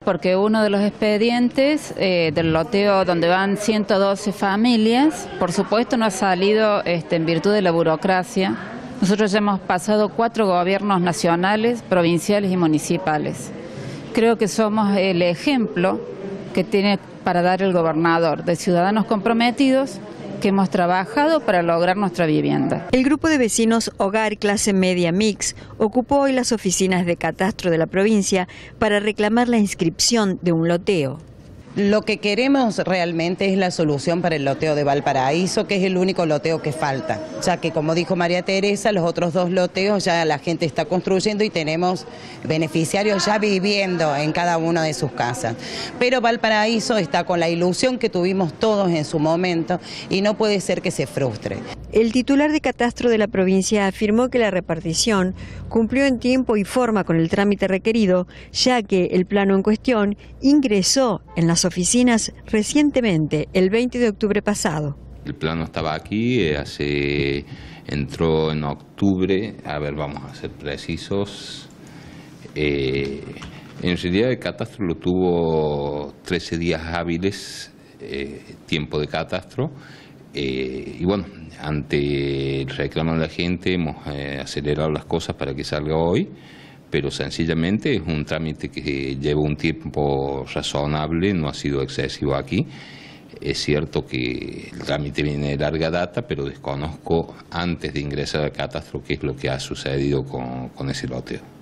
porque uno de los expedientes del loteo donde van 112 familias, por supuesto no ha salido en virtud de la burocracia. Nosotros ya hemos pasado 4 gobiernos nacionales, provinciales y municipales. Creo que somos el ejemplo que tiene para dar el gobernador de ciudadanos comprometidos que hemos trabajado para lograr nuestra vivienda. El grupo de vecinos Hogar Clase Media Mix ocupó hoy las oficinas de catastro de la provincia para reclamar la inscripción de un loteo. Lo que queremos realmente es la solución para el loteo de Valparaíso, que es el único loteo que falta, ya que como dijo María Teresa, los otros 2 loteos ya la gente está construyendo y tenemos beneficiarios ya viviendo en cada una de sus casas. Pero Valparaíso está con la ilusión que tuvimos todos en su momento y no puede ser que se frustre. El titular de catastro de la provincia afirmó que la repartición cumplió en tiempo y forma con el trámite requerido, ya que el plano en cuestión ingresó en las oficinas recientemente, el 20 de octubre pasado. El plano estaba aquí, entró en octubre, vamos a ser precisos. En realidad el catastro lo tuvo 13 días hábiles, tiempo de catastro, y bueno, ante el reclamo de la gente hemos acelerado las cosas para que salga hoy, pero sencillamente es un trámite que lleva un tiempo razonable, no ha sido excesivo aquí. Es cierto que el trámite viene de larga data, pero desconozco antes de ingresar al catastro qué es lo que ha sucedido con ese loteo.